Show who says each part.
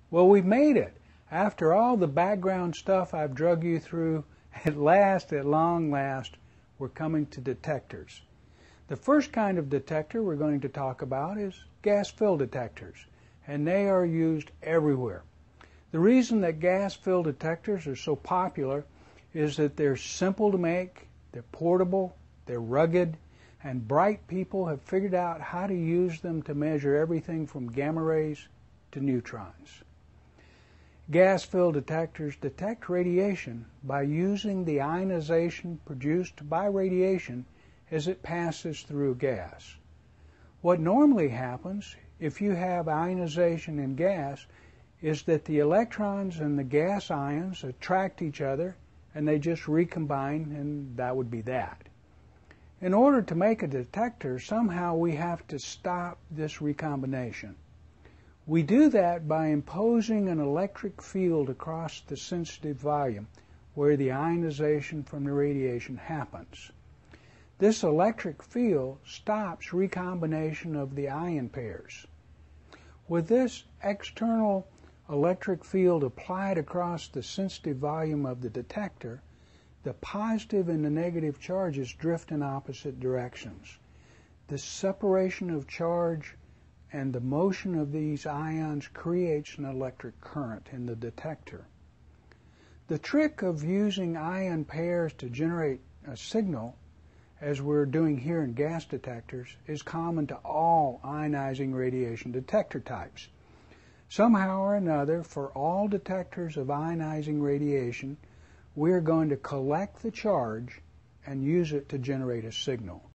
Speaker 1: Well, we've made it. After all the background stuff I've drug you through, at long last, we're coming to detectors. The first kind of detector we're going to talk about is gas-filled detectors, and they are used everywhere. The reason that gas-filled detectors are so popular is that they're simple to make, they're portable, they're rugged, and bright people have figured out how to use them to measure everything from gamma rays to neutrons. Gas-filled detectors detect radiation by using the ionization produced by radiation as it passes through gas. What normally happens if you have ionization in gas is that the electrons and the gas ions attract each other and they just recombine, and that would be that. In order to make a detector, somehow we have to stop this recombination. We do that by imposing an electric field across the sensitive volume where the ionization from the radiation happens. This electric field stops recombination of the ion pairs. With this external electric field applied across the sensitive volume of the detector, the positive and the negative charges drift in opposite directions. The separation of charge and the motion of these ions creates an electric current in the detector. The trick of using ion pairs to generate a signal, as we're doing here in gas detectors, is common to all ionizing radiation detector types. Somehow or another, for all detectors of ionizing radiation, we're going to collect the charge and use it to generate a signal.